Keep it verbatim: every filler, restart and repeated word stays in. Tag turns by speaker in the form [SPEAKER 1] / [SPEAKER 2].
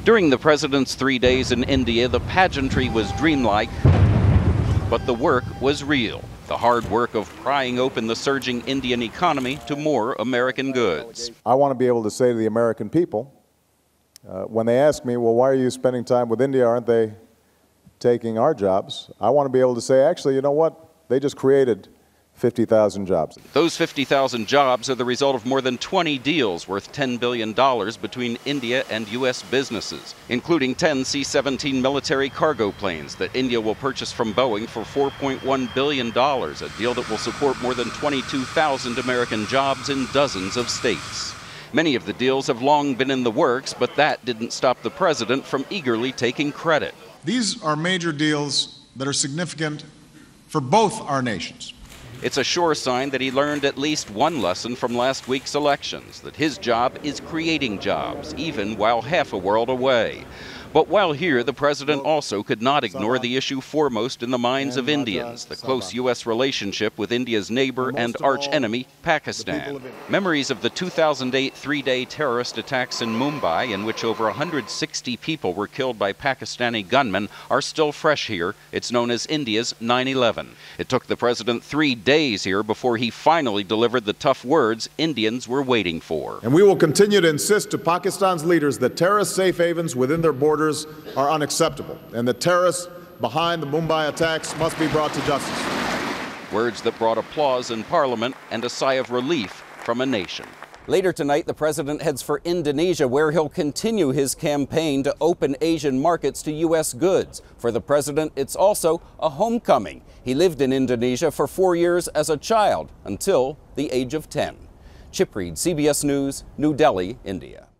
[SPEAKER 1] During the president's three days in India, the pageantry was dreamlike, but the work was real. The hard work of prying open the surging Indian economy to more American goods.
[SPEAKER 2] I want to be able to say to the American people, uh, when they ask me, well, why are you spending time with India? Aren't they taking our jobs? I want to be able to say, actually, you know what? They just created fifty thousand jobs.
[SPEAKER 1] Those fifty thousand jobs are the result of more than twenty deals worth ten billion dollars between India and U S businesses, including ten C seventeen military cargo planes that India will purchase from Boeing for four point one billion dollars, a deal that will support more than twenty-two thousand American jobs in dozens of states. Many of the deals have long been in the works, but that didn't stop the president from eagerly taking credit.
[SPEAKER 3] These are major deals that are significant for both our nations.
[SPEAKER 1] It's a sure sign that he learned at least one lesson from last week's elections, that his job is creating jobs, even while half a world away. But while here, the president also could not ignore the issue foremost in the minds of Indians, the close U S relationship with India's neighbor and arch-enemy, Pakistan. Memories of the two thousand eight three-day terrorist attacks in Mumbai, in which over one hundred sixty people were killed by Pakistani gunmen, are still fresh here. It's known as India's nine eleven. It took the president three days here before he finally delivered the tough words Indians were waiting for.
[SPEAKER 2] And we will continue to insist to Pakistan's leaders that terrorist safe havens within their borders are unacceptable, and the terrorists behind the Mumbai attacks must be brought to justice.
[SPEAKER 1] Words that brought applause in Parliament and a sigh of relief from a nation. Later tonight, the president heads for Indonesia, where he'll continue his campaign to open Asian markets to U S goods. For the president, it's also a homecoming. He lived in Indonesia for four years as a child, until the age of ten. Chip Reid, C B S News, New Delhi, India.